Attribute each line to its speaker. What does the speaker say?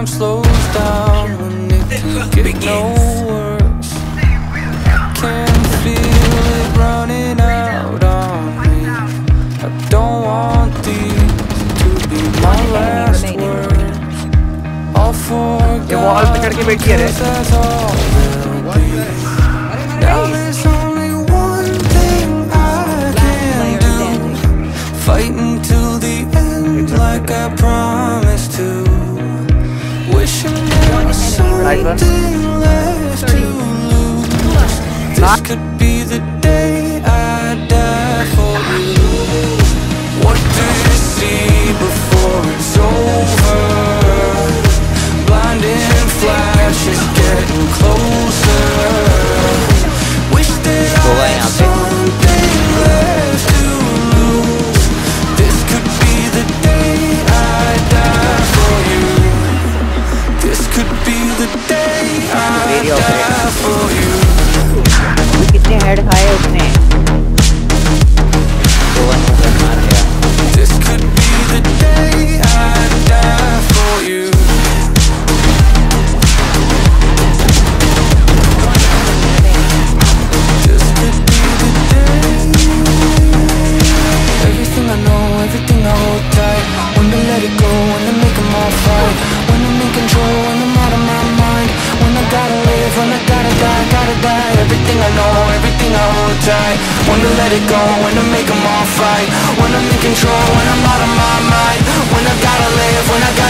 Speaker 1: time slows down when it can get no worse. Can feel it running out on me. I don't want these to be my last words. I'll forget, 'cause that's all there'll be. Now there's only one thing I can do. Fighting till the end like I promised to. Wishing there was something left to lose. This could be the day I die for you. What do you see before it's over? Blinding flashes getting closer. Wish that I had something left to lose. This could be the day I die for you. This could be the day I die for you.
Speaker 2: कितने head खाए उसने?
Speaker 1: This could be the day I die for you. This could be the day. Everything I know, everything I hold tight. When to let it go, when to make them all fight. When I'm in control, when I'm out of my mind. When I gotta live, when I gotta die, gotta die. Everything I know, everything I hold tight. When to let it go, when to make them all fight. When I'm in control, when I'm out of my mind. When I gotta live, when I gotta